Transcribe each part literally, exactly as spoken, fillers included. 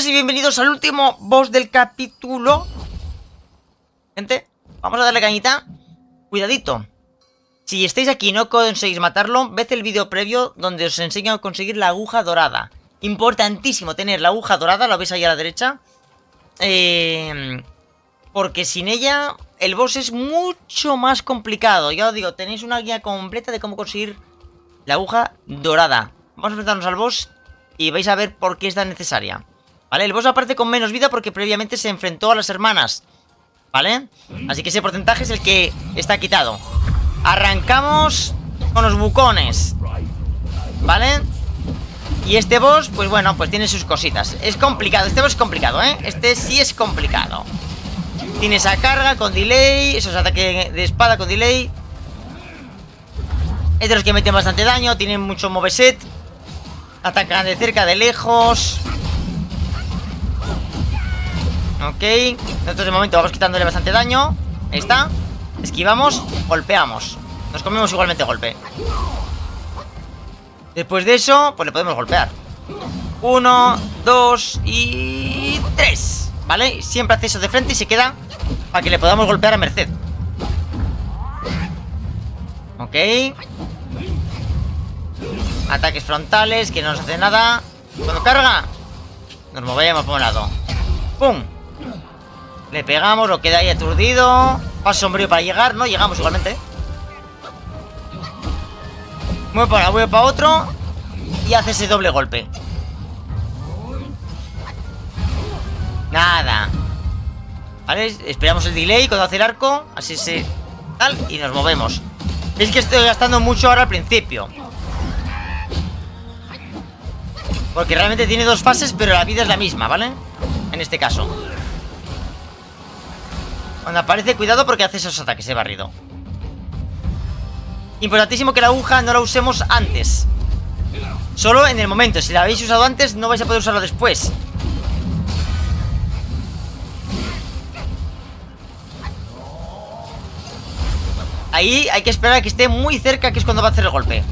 buenas y bienvenidos al último boss del capítulo. Gente, vamos a darle cañita. Cuidadito. Si estáis aquí y no conseguís matarlo, ved el vídeo previo donde os enseño a conseguir la aguja dorada. Importantísimo tener la aguja dorada, la veis ahí a la derecha. Eh, porque sin ella el boss es mucho más complicado. Ya os digo, tenéis una guía completa de cómo conseguir la aguja dorada. Vamos a enfrentarnos al boss y vais a ver por qué es tan necesaria. ¿Vale? El boss aparece con menos vida porque previamente se enfrentó a las hermanas. ¿Vale? Así que ese porcentaje es el que está quitado. Arrancamos con los bucones. ¿Vale? Y este boss, pues bueno, pues tiene sus cositas. Es complicado, este boss es complicado, ¿eh? Este sí es complicado. Tiene esa carga con delay, esos ataques de espada con delay. Es de los que meten bastante daño, tienen mucho moveset. Atacan de cerca, de lejos. Ok, nosotros de momento vamos quitándole bastante daño. Ahí está. Esquivamos, golpeamos. Nos comemos igualmente golpe. Después de eso, pues le podemos golpear. Uno, dos y tres. ¿Vale? Siempre hace eso de frente y se queda para que le podamos golpear a merced. Ok. Ataques frontales, que no nos hace nada. Cuando carga, nos movemos por un lado. ¡Pum! Le pegamos, lo queda ahí aturdido. Paso sombrío para llegar, no llegamos igualmente. Mueve para uno, mueve para otro. Y hace ese doble golpe. Nada. Vale, esperamos el delay cuando hace el arco. Así se... tal, y nos movemos. Es que estoy gastando mucho ahora al principio. Porque realmente tiene dos fases, pero la vida es la misma, ¿vale? En este caso. Cuando aparece, cuidado porque hace esos ataques de barrido. Importantísimo que la aguja no la usemos antes. Solo en el momento. Si la habéis usado antes, no vais a poder usarlo después. Ahí hay que esperar a que esté muy cerca, que es cuando va a hacer el golpe.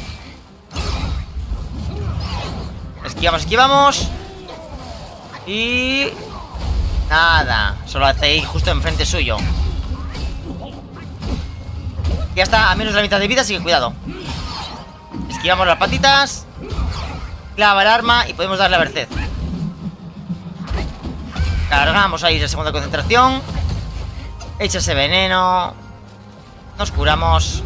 Esquivamos, esquivamos. Y... nada, solo hace ahí justo enfrente suyo. Ya está a menos de la mitad de vida, así que cuidado. Esquivamos las patitas. Clava el arma y podemos darle a merced. Cargamos ahí la segunda concentración. Echa ese veneno. Nos curamos.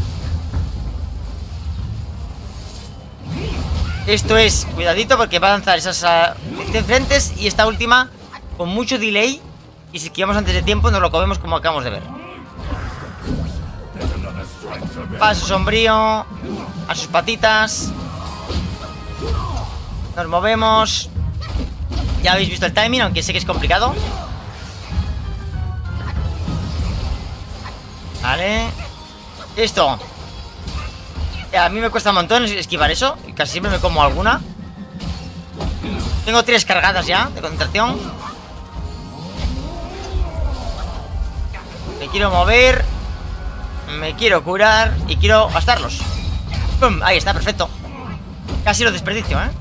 Esto es, cuidadito porque va a lanzar esas uh, frentes. Y esta última con mucho delay. Y si esquivamos antes de tiempo nos lo comemos como acabamos de ver. Paso sombrío. A sus patitas. Nos movemos. Ya habéis visto el timing, aunque sé que es complicado. Vale. Esto a mí me cuesta un montón esquivar eso. Y casi siempre me como alguna. Tengo tres cargadas ya de concentración. Me quiero mover. Me quiero curar. Y quiero gastarlos. ¡Pum! Ahí está, perfecto. Casi lo desperdicio, ¿eh?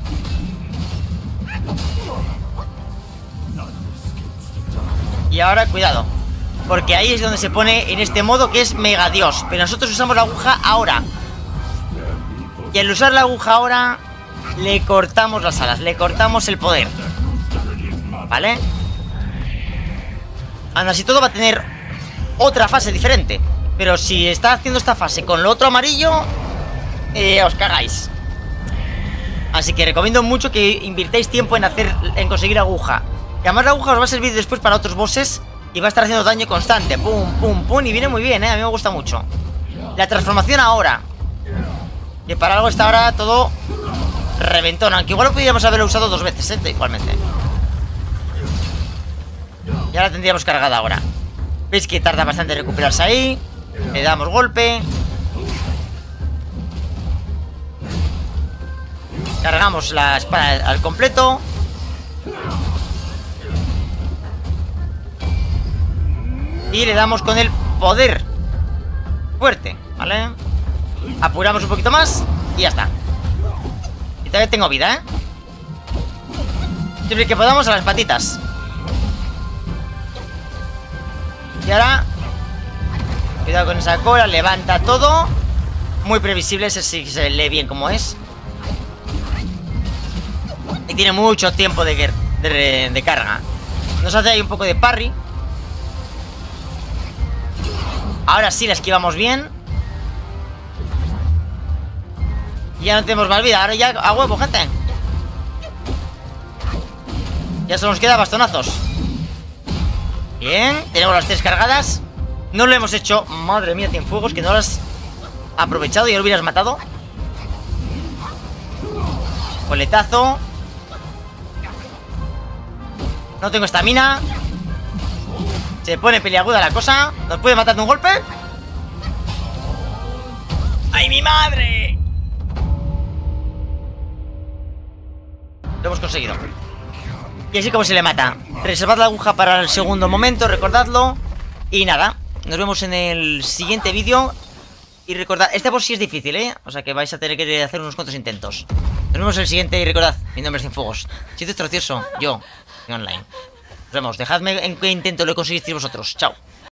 Y ahora, cuidado. Porque ahí es donde se pone en este modo que es Mega Dios. Pero nosotros usamos la aguja ahora. Y al usar la aguja ahora, le cortamos las alas, le cortamos el poder. ¿Vale? Aún así todo va a tener otra fase diferente. Pero si está haciendo esta fase con lo otro amarillo, eh, os cagáis. Así que recomiendo mucho que invirtáis tiempo en hacer, en conseguir aguja. Que además la aguja os va a servir después para otros bosses. Y va a estar haciendo daño constante. Pum, pum, pum. Y viene muy bien, eh, a mí me gusta mucho. La transformación ahora, que para algo está ahora todo reventón. Aunque igual lo podríamos haberlo usado dos veces, ¿eh? Igualmente. Ya la tendríamos cargada ahora. Veis que tarda bastante en recuperarse ahí. Le damos golpe. Cargamos la espada al completo. Y le damos con el poder fuerte, ¿vale? Apuramos un poquito más y ya está. Y todavía tengo vida, ¿eh? Siempre que podamos a las patitas. Y ahora... Cuidado con esa cola, levanta todo. Muy previsible, ese sí se lee bien como es. Y tiene mucho tiempo de, de, de carga. Nos hace ahí un poco de parry. Ahora sí la esquivamos bien. Y ya no tenemos más vida. Ahora ya a huevo, gente. Ya solo nos queda bastonazos. Bien, tenemos las tres cargadas. No lo hemos hecho. Madre mía, Cienfuegos, que no lo has aprovechado y ya lo hubieras matado. Coletazo. No tengo estamina. Se pone peliaguda la cosa. ¿Nos puede matar de un golpe? ¡Ay, mi madre! Lo hemos conseguido. Y así como se le mata. Reservad la aguja para el segundo momento, recordadlo. Y nada, nos vemos en el siguiente vídeo. Y recordad, este boss sí es difícil, ¿eh? O sea que vais a tener que hacer unos cuantos intentos. Nos vemos en el siguiente y recordad, mi nombre es Cienfuegos. Si esto es trocioso, yo, y online. Nos vemos, dejadme en qué intento lo conseguisteis vosotros. Chao.